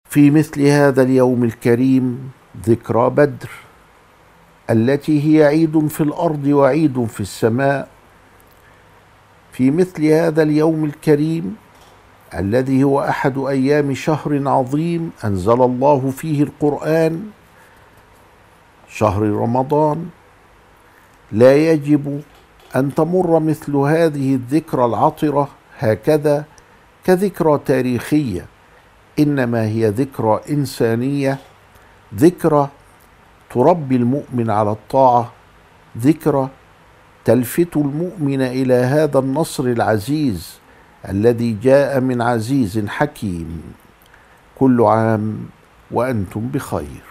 في مثل هذا اليوم الكريم ذكرى بدر التي هي عيد في الأرض وعيد في السماء. في مثل هذا اليوم الكريم الذي هو أحد أيام شهر عظيم أنزل الله فيه القرآن، شهر رمضان، لا يجب أن تمر مثل هذه الذكرى العطرة هكذا كذكرى تاريخية، إنما هي ذكرى إنسانية، ذكرى تربي المؤمن على الطاعة، ذكرى تلفت المؤمن إلى هذا النصر العزيز الذي جاء من عزيز حكيم. كل عام وأنتم بخير.